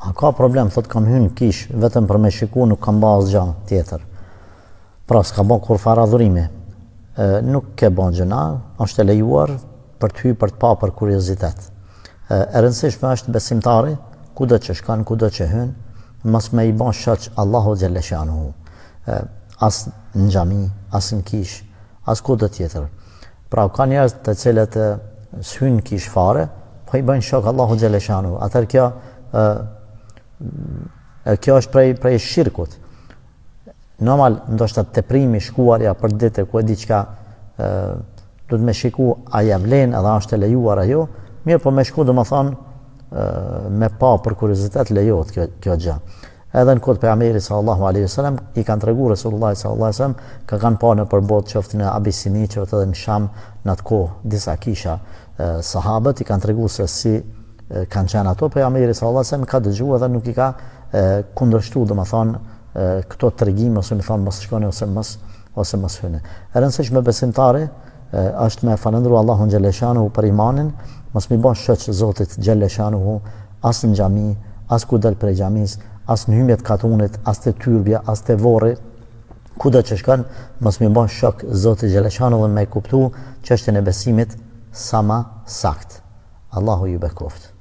A ka problem, thot kam hyrë kish, vetëm për me shiku, nuk kam ba asgjë tjetër. Pra s'ka ba kur fara adhurimi. Nuk ke ba gjëna, është e lejuar për të hyrë, për të pa për kuriozitet. E rëndësishme është besimtari, kudo që shkan, kudo që hyn, mos me i ba shoq Allahu xhelle shanuhu. As në xhami, as në kish, as kudo tjetër. Pra ka njerëz të cilët s'hyn kish fare, po i bëjnë shok Allahu xhelle shanuhu. Atëherë kjo është prej shirkut. Normal, ndoshta teprimi, shkuarja për ditë ku e diçka duhet me shiku a ja vlen edhe është e lejuar ajo, mirë po me shku domethënë me pa për kuriozitet lejohet kjo gjë. Edhe në kohë pejgamberit sallallahu alaihi wasallam i kanë treguar Resulullah sallallahu alaihi wasallam ka kanë pa në përbot qoftë në Abisini, qoftë edhe në Sham në atë kohë disa kisha sahabët i kanë treguar se si kanë qenë ato, pejgamberi sallallahu alaihi wasallam ka dëgjuar dhe nuk i ka kundërshtuar domethënë këto tregime ose më thonë mos shkoni ose mos hyni. E rëndësishme besimtari është me falendëruar Allahun xhelle shanuhu për imanin, mos mi bash shoq Zotit xhelle shanuhu as në xhami, as ku dal prej xhamis, as në hymjet katunit, as te tyrbja, as te vorri, kudo që shkon, mos mi bash shok Zotit xhelle shanuhu me kuptu çështjen e besimit sa më sakt. Allahu ju bekoft.